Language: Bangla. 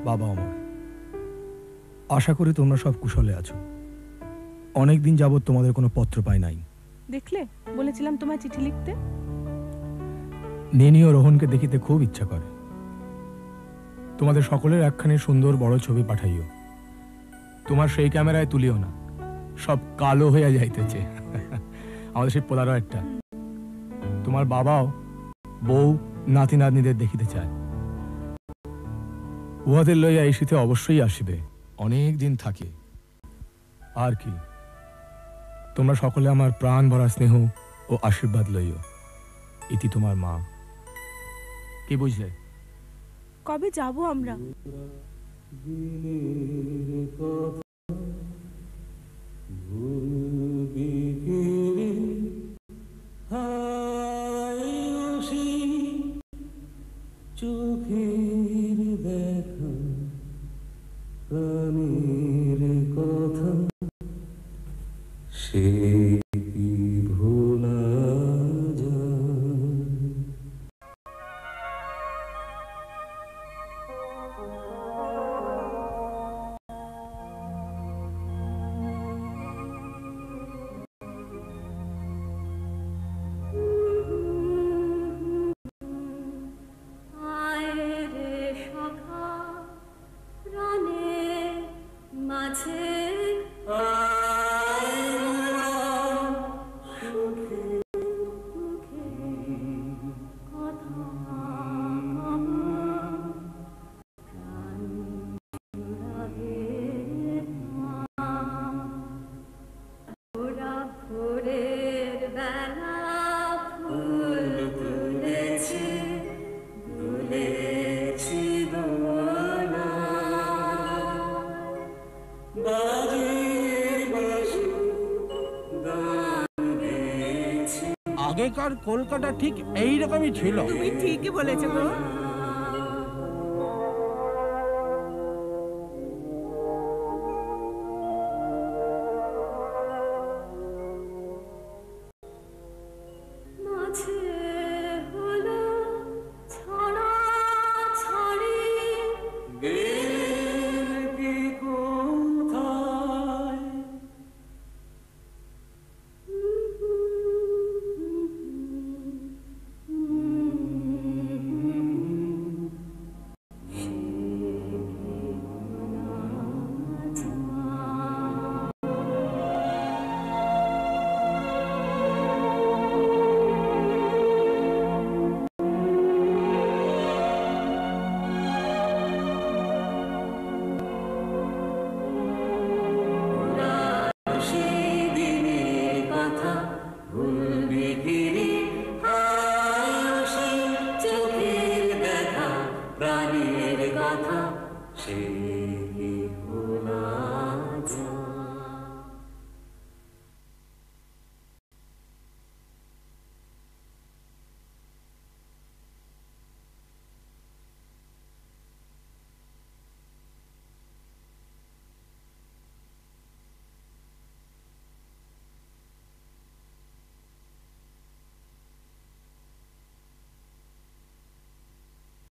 বাবা অমর। আশা করি তোমরা সব কুশলে আছো। অনেকদিন যাবৎ তোমাদের কোনো পত্র পাই নাই। দেখলে বলেছিলাম তোমায় চিঠি লিখতে। নেনি ও রোহনকে দেখিতে খুব ইচ্ছা করে। তোমাদের সকলের একখানি সুন্দর বড় ছবি পাঠাইও। তোমার সেই ক্যামেরায় তুলিও না, সব কালো হইয়া যাইতেছে। আমাদের সেই পোলারও একটা। তোমার বাবাও বউ নাতি নাতনিদের দেখিতে চায়। উহাদের লইয়া এই শীতে অবশ্যই আসিবে, অনেক দিন থাকে। আর কি, তোমরা সকলে আমার প্রাণ ভরা স্নেহ ও আশীর্বাদ লইও। ইতি তোমার মা। কি বুঝলে? কবে যাব আমরা? চোখের দেখা প্রাণের কথা সে কি ভোলা যায়? আগেকার কলকাতা ঠিক এইরকমই ছিল। তুমি ঠিকই বলেছো গো। প্রাণের কথা সে